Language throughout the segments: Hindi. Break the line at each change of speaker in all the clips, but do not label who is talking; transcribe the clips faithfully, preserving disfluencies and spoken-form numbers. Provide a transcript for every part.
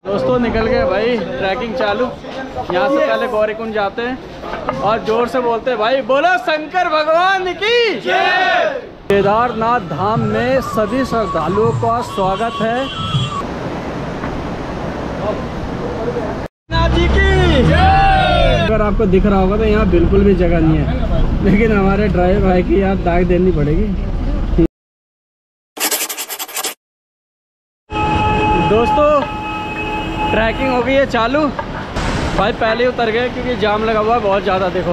दोस्तों निकल गए भाई, ट्रैकिंग चालू। यहाँ से पहले गौरीकुंड जाते हैं और जोर से बोलते हैं भाई बोलो शंकर भगवान की जय। केदारनाथ धाम में सभी श्रद्धालुओं का स्वागत है। नाथ जी की जय। अगर आपको दिख रहा होगा तो यहाँ बिल्कुल भी जगह नहीं है, लेकिन हमारे ड्राइवर भाई की यार दाग देनी पड़ेगी। दोस्तों ट्रैकिंग हो गई है चालू। भाई पहले ही उतर गए क्योंकि जाम लगा हुआ है बहुत ज़्यादा। देखो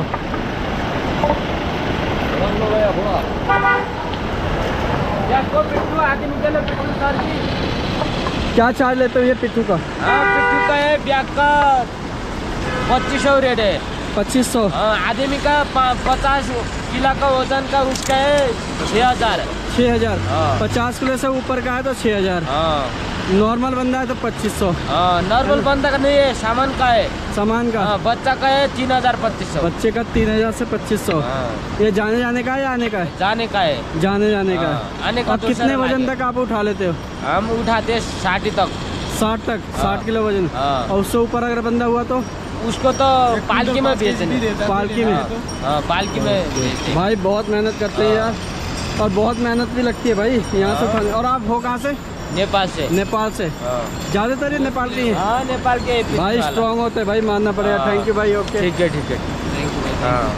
क्या चार्ज लेते हो ये पिट्ठू का?
हाँ पिट्ठू का है, ब्याग का पच्चीस सौ रेट है।
पच्चीस सौ
आदमी का पचास किलो का वजन का उसका है छः हजार
छः हजार पचास किलो से ऊपर का है तो छः हजार नॉर्मल बंदा है तो पच्चीस सौ
नॉर्मल बंदा का नहीं है, सामान का है। सामान
का
हाँ, बच्चा का है तीन हजार पच्चीस सौ
बच्चे का तीन हजार से पच्चीस सौ ये जाने जाने का है या आने का है?
जाने का है।
जाने जाने का
आने का।
कितने वजन तक आप उठा लेते हो?
हम उठाते हैं साठ तक।
साठ तक साठ किलो वजन। और उससे ऊपर अगर बंदा हुआ तो
उसको तो पालकी में बेचते।
पालकी में
पालकी में
भाई बहुत मेहनत करते हैं यार, और बहुत मेहनत भी लगती है भाई यहाँ से उठाने। और आप हो कहाँ से?
नेपाल से।
नेपाल से ज्यादातर ये नेपाल के हैं।
हाँ नेपाल के
भाई स्ट्रॉन्ग होते हैं भाई, मानना पड़ेगा। थैंक यू भाई। ओके
ठीक है ठीक है थैंक यू भाई। हाँ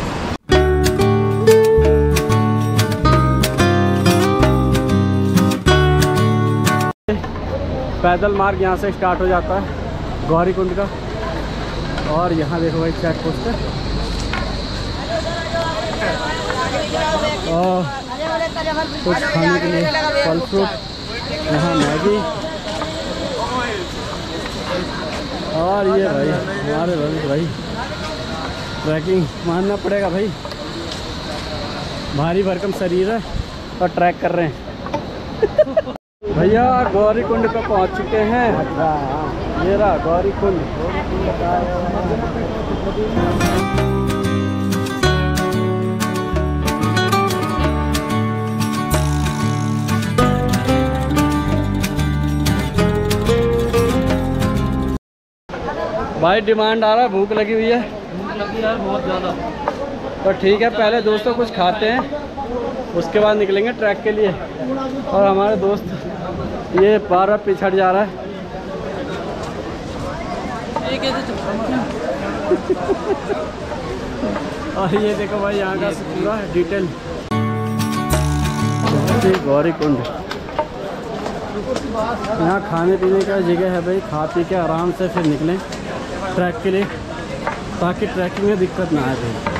पैदल मार्ग यहाँ से स्टार्ट हो जाता है गौरीकुंड का। और यहाँ देखो भाई चेक पोस्ट है और कुछ खाने के लिए फल फ्रूट, यहाँ मैगी। और ये भाई हमारे भाई भाई ट्रैकिंग मानना पड़ेगा भाई, भारी भरकम शरीर है और ट्रैक कर रहे हैं। भैया गौरीकुंड पे पहुंच चुके हैं। ये रहा गौरीकुंड। भाई डिमांड आ रहा है, भूख लगी हुई है।
भूख लगी यार बहुत ज़्यादा।
तो ठीक है पहले दोस्तों कुछ खाते हैं, उसके बाद निकलेंगे ट्रैक के लिए। और हमारे दोस्त ये बार बार पिछड़ जा रहा है। और ये देखो भाई यहाँ का पूरा डिटेल। गौरीकुंड यहाँ खाने पीने का जगह है भाई, खा पी के आराम से फिर निकलें ट्रैक के लिए, ताकि ट्रैकिंग में दिक्कत ना आए भाई।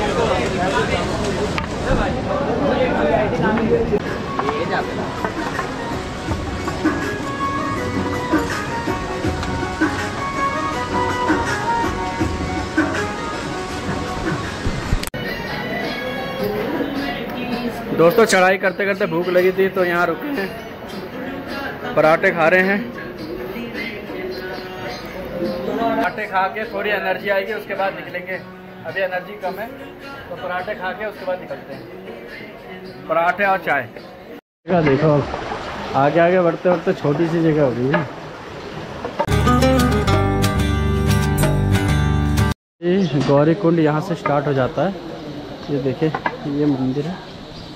दोस्तों चढ़ाई करते करते भूख लगी थी तो यहाँ रुके हैं, पराठे खा रहे हैं। पराठे खा के थोड़ी एनर्जी आएगी, उसके बाद निकलेंगे। अभी एनर्जी कम है तो पराठे खा के उसके बाद निकलते हैं। पराठे और चाय। देखो अब आगे आगे बढ़ते बढ़ते छोटी सी जगह हो गई है। ये गौरीकुंड यहाँ से स्टार्ट हो जाता है। ये देखिए ये मंदिर है।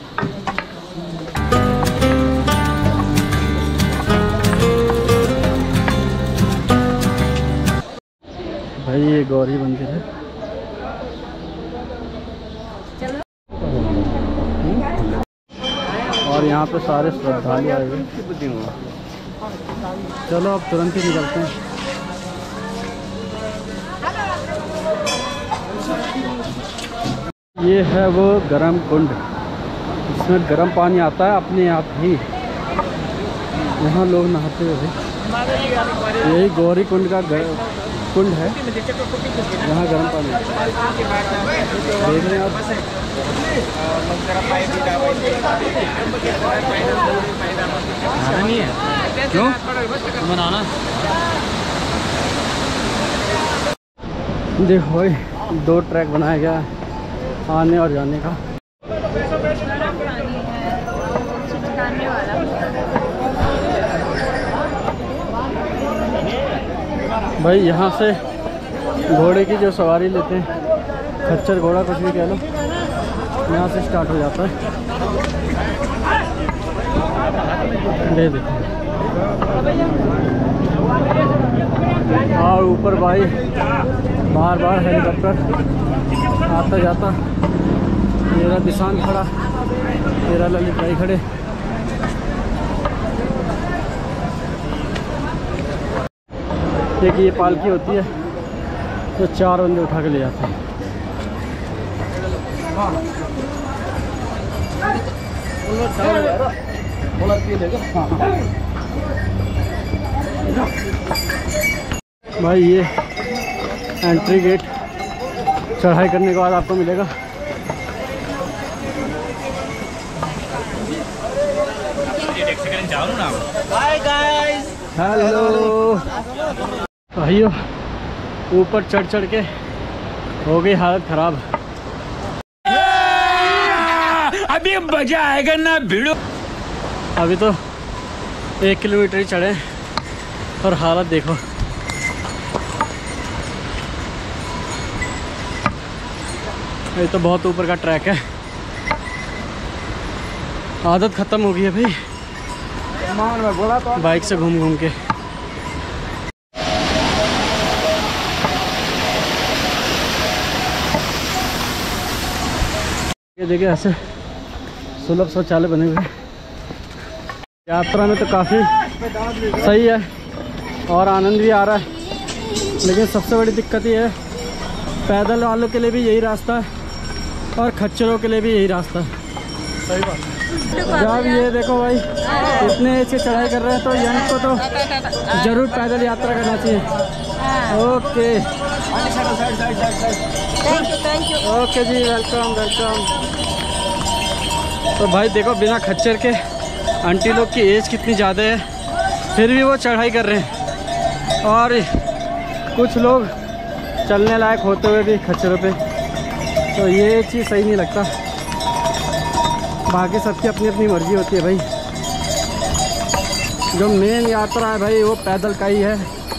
भाई ये गौरी मंदिर है। और यहाँ पे सारे श्रद्धालु आए हुए। चलो अब तुरंत ही निकलते हैं। ये है वो गर्म कुंड, इसमें गर्म पानी आता है अपने आप ही। यहाँ लोग नहाते हुए। यही गौरी कुंड का कुंड है, यहाँ गर्म पानी देख रहे हैं आप। नहीं है क्यों बनाना। देखो भाई दो ट्रैक बनाया गया है आने और जाने का। भाई यहाँ से घोड़े की जो सवारी लेते हैं, खच्चर घोड़ा कुछ भी कह लो, यहाँ से स्टार्ट हो जाता है। दे दे और ऊपर भाई बार बार हेलीकॉप्टर आता जाता। मेरा दिशान खड़ा, मेरा ललित भाई खड़े। देखिए ये पालकी होती है तो चार बंदे उठा के ले जाते हैं। भाई ये एंट्री गेट, चढ़ाई करने के बाद आपको मिलेगा।
हाय गाइस,
हेलो भाइयों, ऊपर चढ़ चढ़ के हो गई हालत खराब।
अभी मजा आएगा ना भिड़ो।
अभी तो एक किलोमीटर ही चढ़े और हालत देखो। ये तो बहुत ऊपर का ट्रैक है, आदत ख़त्म हो गई है भाई बाइक से घूम घूम के। ये देखिए ऐसे सुलभ शौचालय बने हुए हैं। यात्रा में तो काफ़ी सही है और आनंद भी आ रहा है, लेकिन सबसे बड़ी दिक्कत ये है, पैदल वालों के लिए भी यही रास्ता है और खच्चरों के लिए भी यही रास्ता है। सही बात। जब ये देखो भाई इतने ऐसे चढ़ाई कर रहे हैं तो यंग को तो ज़रूर पैदल यात्रा करना चाहिए। ओके ओके जी, वेलकम वेलकम। तो भाई देखो बिना खच्चर के आंटी लोग की एज कितनी ज़्यादा है, फिर भी वो चढ़ाई कर रहे हैं। और कुछ लोग चलने लायक होते हुए भी खच्चरों पे, तो ये चीज़ सही नहीं लगता। बाकी सबकी अपनी अपनी मर्जी होती है भाई। जो मेन यात्रा है भाई वो पैदल का ही है,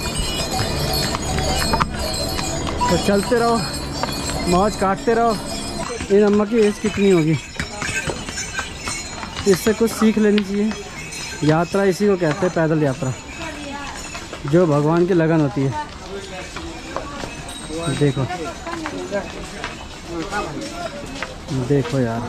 तो चलते रहो, मौज काटते रहो। इन अम्मा की एज कितनी होगी, इससे कुछ सीख लेनी चाहिए। यात्रा इसी को कहते हैं, पैदल यात्रा, जो भगवान की लगन होती है। देखो देखो यार,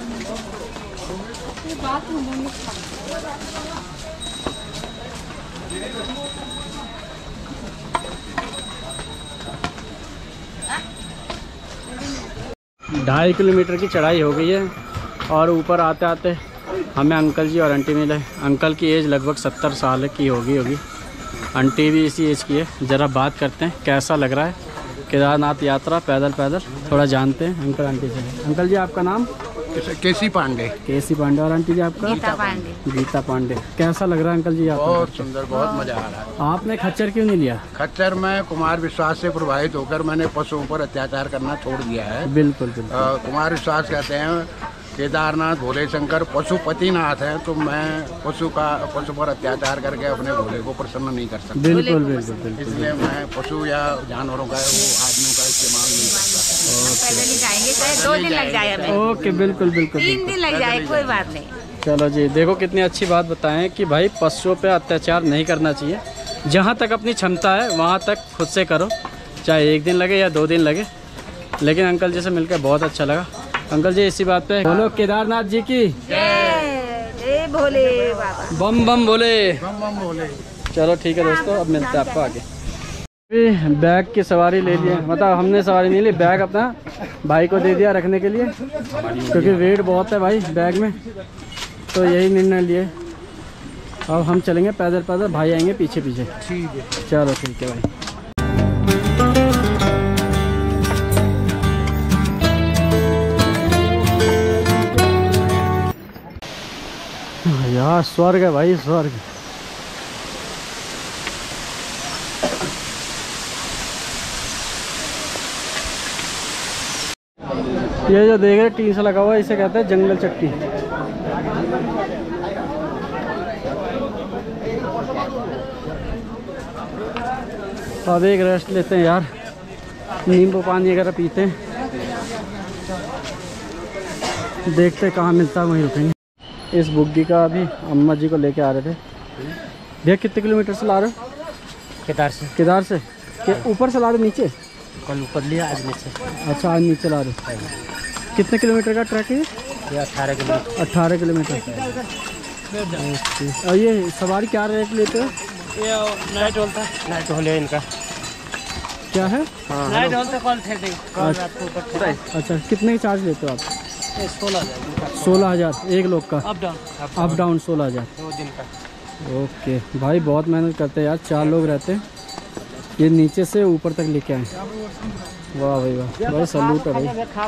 ढाई किलोमीटर की चढ़ाई हो गई है और ऊपर आते आते हमें अंकल जी और आंटी मिले। अंकल की एज लगभग सत्तर साल की होगी होगी आंटी भी इसी एज की है। ज़रा बात करते हैं कैसा लग रहा है केदारनाथ यात्रा पैदल पैदल, थोड़ा जानते हैं अंकल आंटी से। अंकल जी आपका नाम?
केसी पांडे।
केसी पांडे। और आंटी जी आपका?
गीता पांडे।
गीता पांडे। कैसा लग रहा है अंकल जी यात्रा?
बहुत सुंदर, बहुत मजा आ रहा है।
आपने खच्चर क्यों नहीं लिया?
खच्चर में कुमार विश्वास से प्रभावित होकर मैंने पशुओं पर अत्याचार करना छोड़ दिया है।
बिल्कुल बिल्कुल।
आ, कुमार विश्वास कहते हैं केदारनाथ भोले शंकर पशुपतिनाथ हैं, तो मैं पशु का पशु पर अत्याचार करके अपने भोले को प्रसन्न नहीं कर सकता।
बिल्कुल बिल्कुल बिल्कुल।
इसलिए मैं पशु या जानवरों का, वो आदमियों का इस्तेमाल नहीं करता।
पैदल ही जाएंगे, चाहे दो दिन लग जाए हमें,
ओके बिल्कुल बिल्कुल
तीन दिन लग जाए, कोई बात नहीं।
चलो जी, देखो कितनी अच्छी बात बताएं कि भाई पशुओं पे अत्याचार नहीं करना चाहिए। जहाँ तक अपनी क्षमता है वहाँ तक खुद से करो, चाहे एक दिन लगे या दो दिन लगे। लेकिन अंकल जी से मिलकर बहुत अच्छा लगा। अंकल जी इसी बात पे बोलो केदारनाथ जी की
जय जय भोले बाबा,
बम बम बोले।
बम बम बोले।
चलो ठीक है दोस्तों, अब मिलते हैं आपको आगे। बैग की सवारी ले लिए, मतलब हमने सवारी नहीं ली, बैग अपना भाई को दे दिया रखने के लिए, क्योंकि वेट बहुत है भाई बैग में, तो यही निर्णय लिए। अब हम चलेंगे पैदल पैदल, भाई आएंगे पीछे पीछे।
ठीक है,
चलो ठीक है भाई। यार स्वर्ग है भाई, स्वर्ग। ये जो देख रहे टीन से लगा हुआ है, इसे कहते हैं जंगल चट्टी। अब एक रेस्ट लेते हैं यार, नींबू पानी वगैरह पीते हैं, देखते हैं कहाँ मिलता है वहीं रुकेंगे। इस बुग्गी का अभी अम्मा जी को लेके आ रहे थे। भैया कितने किलोमीटर से ला रहे हो?
केदार से।
केदार से के ऊपर से ला रहे हो नीचे?
कल ऊपर लिया, आज नीचे।
अच्छा, आज नीचे ला रहे हो। कितने किलोमीटर का ट्रैक है ये?
अठारह किलोमीटर।
अट्ठारह किलोमीटर। और ये सवारी क्या रेट लेते हो?
ये नाइट होल था, नाइट होल है इनका।
क्या है?
नाइट होल था, कल थे थे कल रात को ऊपर थे।
अच्छा, कितने की चार्ज लेते हो आप?
सोलह हज़ार।
सोलह हज़ार एक लोग का?
Up down.
अप डाउन सोलह हज़ार
दो दिन का।
ओके भाई, बहुत मेहनत करते हैं यार, चार लोग रहते हैं। ये नीचे से ऊपर तक लेके आए। वाह भाई वाह, भाई सलूट है भाई।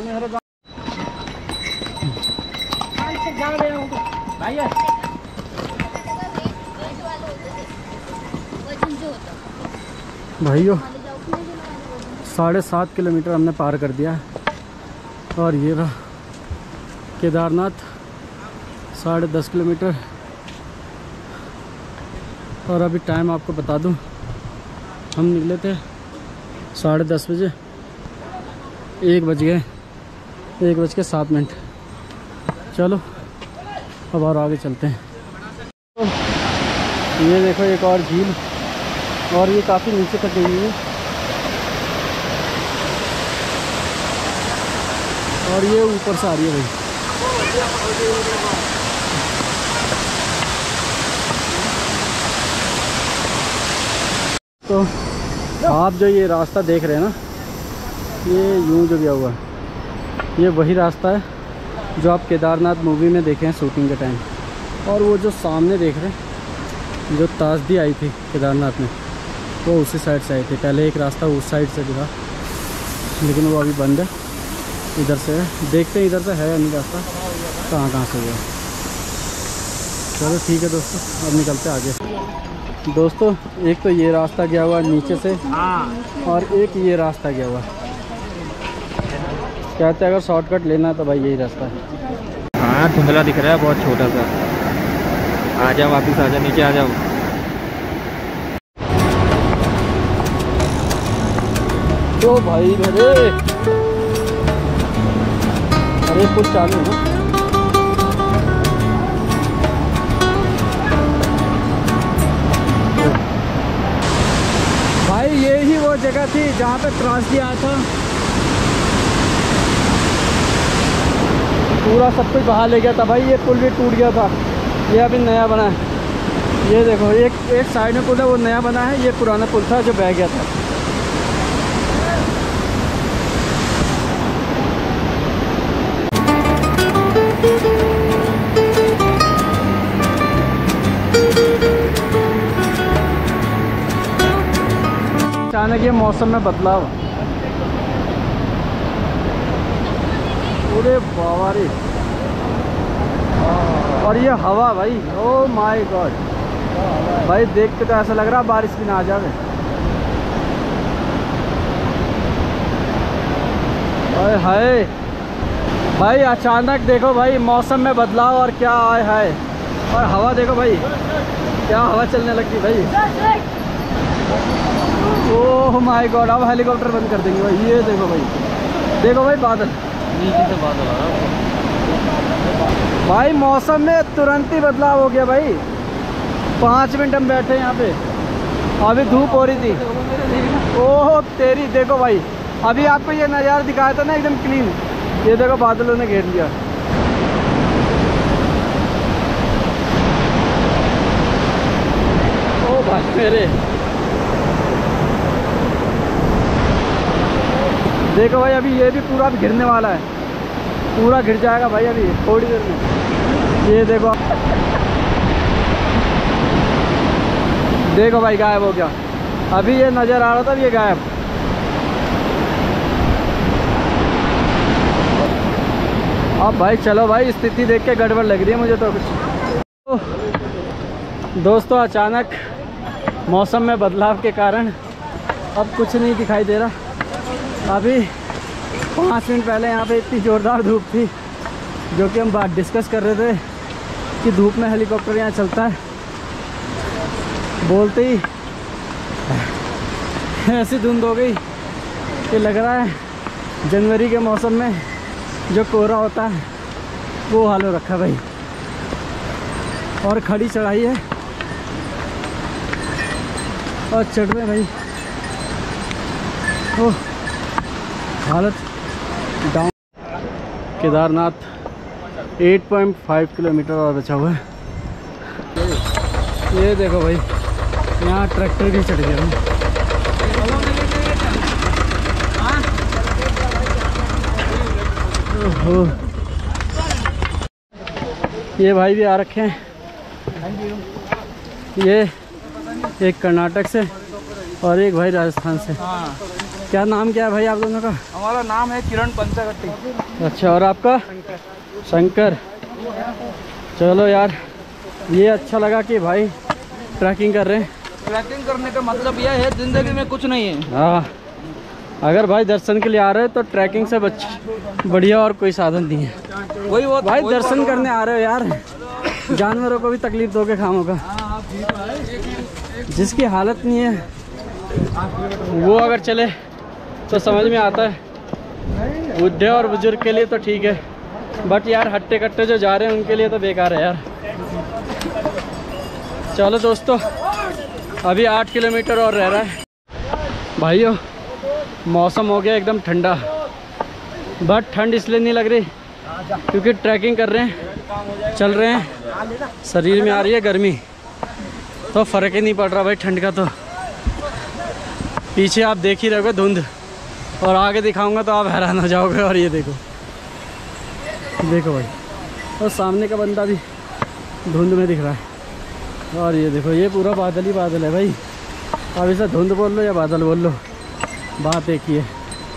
भाइयों साढ़े सात किलोमीटर हमने पार कर दिया है और ये रहा केदारनाथ, साढ़े दस किलोमीटर। और अभी टाइम आपको बता दूं, हम निकले थे साढ़े दस बजे, एक बज गए, एक बज के सात मिनट। चलो अब और आगे चलते हैं। तो ये देखो एक और झील, और ये काफ़ी नीचे तक गई है, और ये ऊपर से आ रही है भाई। तो आप जो ये रास्ता देख रहे हैं ना, ये यूं जो गया हुआ है, ये वही रास्ता है जो आप केदारनाथ मूवी में देखे हैं शूटिंग के टाइम। और वो जो सामने देख रहे हैं, जो ताजदी आई थी केदारनाथ में, वो उसी साइड से आई थी। पहले एक रास्ता उस साइड से था, लेकिन वो अभी बंद है, इधर से है। देखते हैं इधर से है या नहीं रास्ता, कहाँ कहाँ से हुआ। चलो ठीक है दोस्तों, अब निकलते हैं आगे। दोस्तों एक तो ये रास्ता गया हुआ नीचे से, और एक ये रास्ता गया हुआ। कहते हैं अगर शॉर्टकट लेना है तो भाई यही रास्ता है।
हाँ धुंधला दिख रहा है, बहुत छोटा सा। आ जाओ वापिस, आ जाओ नीचे आ जाओ।
तो भाई मेरे, अरे कुछ चालू है ना। भाई ये ही वो जगह थी जहाँ पे क्रॉस किया था, पूरा सब कुछ बहा ले गया था भाई। ये पुल भी टूट गया था, ये अभी नया बना है। ये देखो एक एक साइड में पुल है, वो नया बना है। ये पुराना पुल था जो बह गया था। अचानक ये मौसम में बदलाव, पूरे बाबा रे। और ये हवा भाई, ओ माय गॉड भाई, देख के तो ऐसा लग रहा है बारिश भी ना आ जावे। ओए हाय भाई, अचानक देखो भाई मौसम में बदलाव, और क्या आए हाय। और हवा देखो भाई, क्या हवा चलने लगी भाई। ओह माय गॉड, अब हेलीकॉप्टर बंद कर देंगे भाई। ये देखो भाई, देखो भाई बादल,
नीचे से बादल आ रहा है
भाई मौसम में तुरंत ही बदलाव हो गया भाई। पाँच मिनट हम बैठे यहाँ पे, अभी धूप हो रही थी। ओह तेरी, देखो भाई अभी आपको ये नज़ारा दिखाया था ना एकदम क्लीन, ये देखो बादलों ने घेर लिया। ओ भाई मेरे, देखो भाई अभी ये भी पूरा गिरने वाला है, पूरा गिर जाएगा भाई अभी थोड़ी देर में। ये देखो, देखो भाई गायब हो गया। अभी ये नज़र आ रहा था, ये गायब। अब भाई चलो भाई, स्थिति देख के गड़बड़ लग रही है मुझे तो कुछ। तो दोस्तों अचानक मौसम में बदलाव के कारण अब कुछ नहीं दिखाई दे रहा। अभी पाँच मिनट पहले यहाँ पे इतनी ज़ोरदार धूप थी, जो कि हम बात डिस्कस कर रहे थे कि धूप में हेलीकॉप्टर यहाँ चलता है। बोलते ही ऐसी धुंध हो गई कि लग रहा है जनवरी के मौसम में जो कोहरा होता है वो हाल हो रखा भाई। और खड़ी चढ़ाई है और चढ़ रहे भाई। ओह हालत डाउन। केदारनाथ आठ पॉइंट पाँच किलोमीटर और बचा हुआ है। ये देखो भाई, यहाँ ट्रैक्टर भी चढ़ गया भाई। ओहो, ये भाई भी आ रखे हैं। ये एक कर्नाटक से और एक भाई राजस्थान से।
हाँ।
क्या नाम क्या है भाई आप दोनों का?
हमारा नाम है किरण पंचागट्टी।
अच्छा, और आपका? शंकर। चलो यार, ये अच्छा लगा कि भाई ट्रैकिंग कर रहे हैं।
ट्रैकिंग करने का मतलब यह है जिंदगी में कुछ नहीं है।
हाँ, अगर भाई दर्शन के लिए आ रहे हो तो ट्रैकिंग से बच बढ़िया और कोई साधन नहीं है।
वही वो
भाई दर्शन करने आ रहे हो यार, जानवरों को भी तकलीफ दोगे खामोगा। जिसकी हालत नहीं है वो अगर चले तो समझ में आता है। बुढ़े और बुजुर्ग के लिए तो ठीक है, बट यार हट्टे कट्टे जो जा रहे हैं उनके लिए तो बेकार है यार। चलो दोस्तों, अभी आठ किलोमीटर और रह रहा है भाइयों। मौसम हो गया एकदम ठंडा, बट ठंड इसलिए नहीं लग रही क्योंकि ट्रैकिंग कर रहे हैं, चल रहे हैं, शरीर में आ रही है गर्मी, तो फ़र्क ही नहीं पड़ रहा भाई ठंड का। तो पीछे आप देख ही रहोगे धुंध, और आगे दिखाऊंगा तो आप हैरान हो जाओगे। और ये देखो देखो भाई, और सामने का बंदा भी धुंध में दिख रहा है। और ये देखो, ये पूरा बादल ही बादल है भाई। अब इसे धुंध बोल लो या बादल बोल लो, बात एक ही है।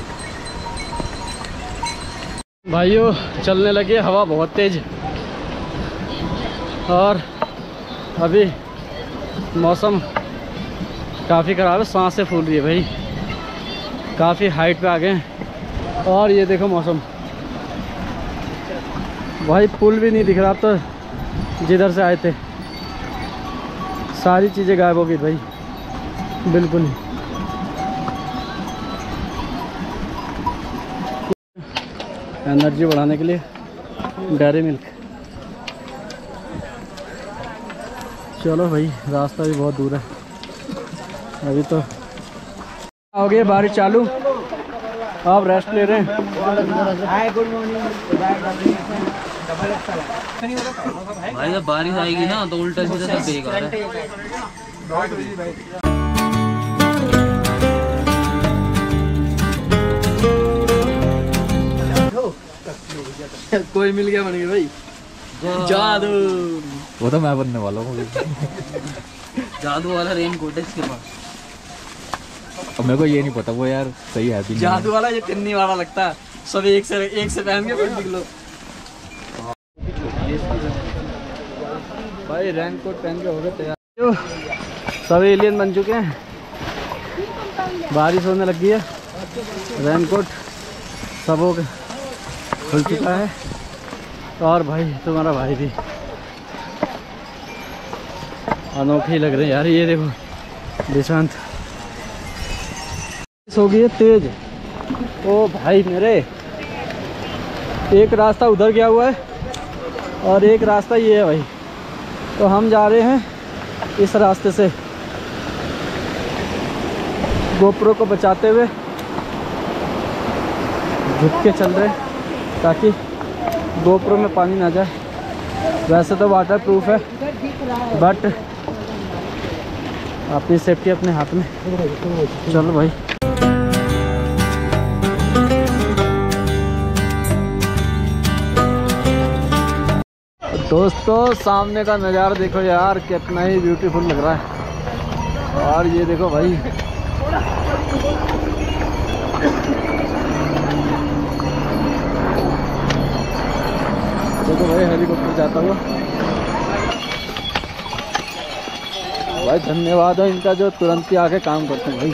भाइयों चलने लगे, हवा बहुत तेज़, और अभी मौसम काफ़ी ख़राब है, सांसें फूल रही है भाई। काफ़ी हाइट पे आ गए हैं। और ये देखो मौसम भाई, पुल भी नहीं दिख रहा। अब तो जिधर से आए थे सारी चीज़ें गायब हो गई भाई, बिल्कुल ही। एनर्जी बढ़ाने के लिए डेयरी मिल्क। चलो भाई, रास्ता भी बहुत दूर है। अभी तो हो गई बारिश चालू, आप रेस्ट ले रहे हैं।
भाई जब बारिश आएगी ना तो उल्टा सीधा सब बेकार है।
कोई मिल गया बन गया भाई, जादू।
वो तो मैं बनने वाला हूँ।
जादू वाला रेनकोट है इसके पास।
अब मेरे को ये नहीं पता वो यार सही है भी नहीं।
जादू वाला ये पिन्नी वाला लगता है। सब एक से एक से पहन के फिर निकलो भाई। रेनकोट पहन के हो गए तैयार। सब एलियन बन चुके हैं। बारिश होने लगी है, रेनकोट सब हो गए, खुल चुका है। और भाई तुम्हारा भाई भी अनोखे ही लग रहे हैं यार। ये देखो दिशांत हो गई है तेज। ओ भाई मेरे, एक रास्ता उधर गया हुआ है और एक रास्ता ये है भाई। तो हम जा रहे हैं इस रास्ते से, गोप्रो को बचाते हुए झुक के चल रहे हैं ताकि गोप्रो में पानी ना जाए। वैसे तो वाटर प्रूफ है, बट अपनी सेफ्टी अपने हाथ में। चलो भाई। दोस्तों सामने का नज़ारा देखो यार, कितना ही ब्यूटीफुल लग रहा है। और ये देखो भाई, देखो भाई हेलीकॉप्टर जाता हुआ। भाई धन्यवाद है इनका जो तुरंत ही आके काम करते हैं भाई।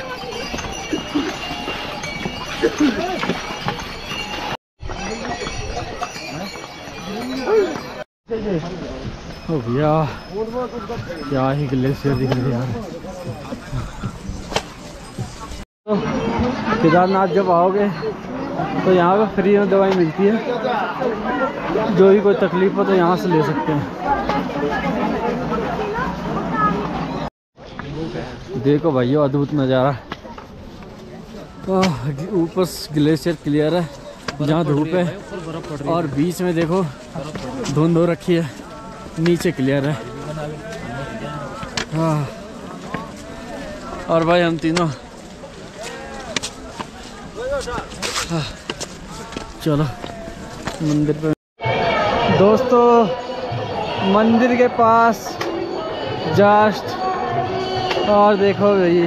ओ भैया क्या ही ग्लेशियर दिख रहे हैं यार। केदारनाथ जब आओगे तो यहाँ पे फ्री में दवाई मिलती है, जो भी कोई तकलीफ हो तो यहाँ से ले सकते हैं। देखो भाइयों अद्भुत नज़ारा, ऊपर ग्लेशियर क्लियर है, जहाँ धूप है, और बीच में देखो धुंध हो रखी है, नीचे क्लियर है। हाँ, और भाई हम तीनों हाँ, चलो मंदिर पे। दोस्तों मंदिर के पास जस्ट, और देखो भाई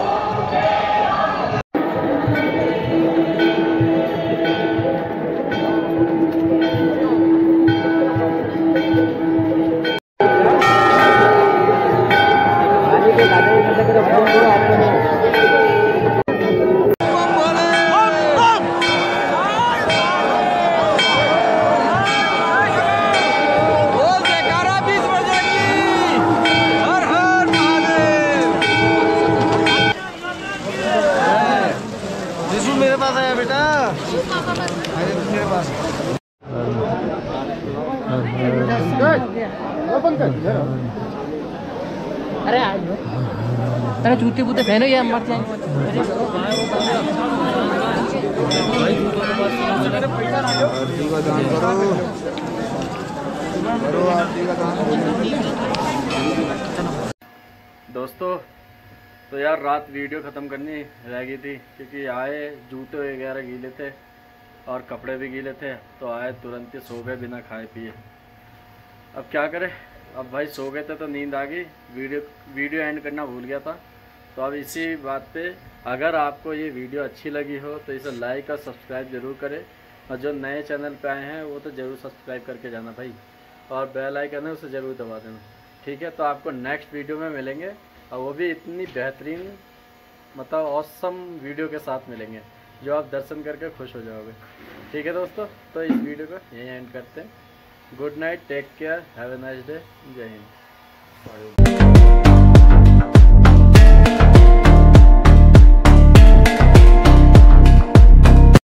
मेरे पास आया बेटा, मेरे पास।
अरे अरे जूते बूते पहनो या मर जाएंगे।
दोस्तों तो यार रात वीडियो ख़त्म करनी रह गई थी, क्योंकि आए जूते वगैरह गीले थे और कपड़े भी गीले थे, तो आए तुरंत ही सो गए बिना खाए पिए। अब क्या करें, अब भाई सो गए थे तो नींद आ गई, वीडियो वीडियो एंड करना भूल गया था। तो अब इसी बात पे, अगर आपको ये वीडियो अच्छी लगी हो तो इसे लाइक और सब्सक्राइब ज़रूर करें, और जो नए चैनल पे आए हैं वो तो ज़रूर सब्सक्राइब करके जाना भाई, और बेल आइकन है उसे ज़रूर दबा देना। ठीक है, तो आपको नेक्स्ट वीडियो में मिलेंगे, और वो भी इतनी बेहतरीन मतलब ऑसम वीडियो के साथ मिलेंगे जो आप दर्शन करके खुश हो जाओगे। ठीक है दोस्तों, तो इस वीडियो को यहीं एंड करते हैं। Good night, take care, have a nice day, जय हिंद।